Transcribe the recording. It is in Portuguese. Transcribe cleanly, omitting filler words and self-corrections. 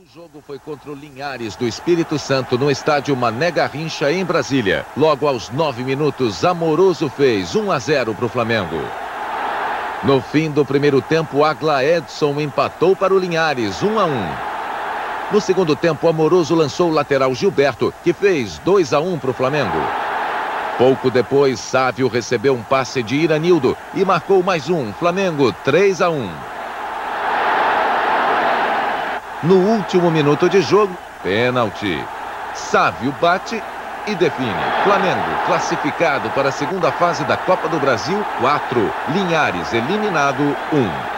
O jogo foi contra o Linhares do Espírito Santo no estádio Mané Garrincha, em Brasília. Logo aos 9 minutos, Amoroso fez 1-0 para o Flamengo. No fim do primeiro tempo, Agla Edson empatou para o Linhares, 1-1. No segundo tempo, Amoroso lançou o lateral Gilberto, que fez 2-1 para o Flamengo. Pouco depois, Sávio recebeu um passe de Iranildo e marcou mais um, Flamengo 3-1. No último minuto de jogo, pênalti. Sávio bate e define. Flamengo classificado para a segunda fase da Copa do Brasil, 4. Linhares eliminado, 1.